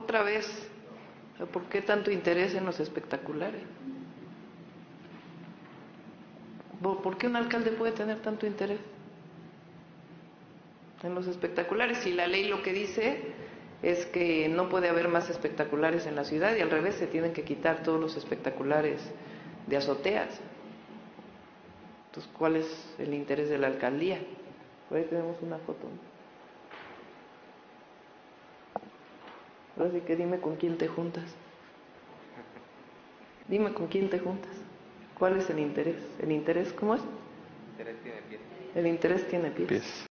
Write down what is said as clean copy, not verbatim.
otra vez, ¿por qué tanto interés en los espectaculares? ¿Por qué un alcalde puede tener tanto interés en los espectaculares? Si la ley lo que dice es que no puede haber más espectaculares en la ciudad y al revés, se tienen que quitar todos los espectaculares de azoteas. Entonces, ¿cuál es el interés de la alcaldía? Por ahí tenemos una foto. Ahora sí que dime con quién te juntas. Dime con quién te juntas. ¿Cuál es el interés? ¿El interés cómo es? El interés tiene pies. El interés tiene pies.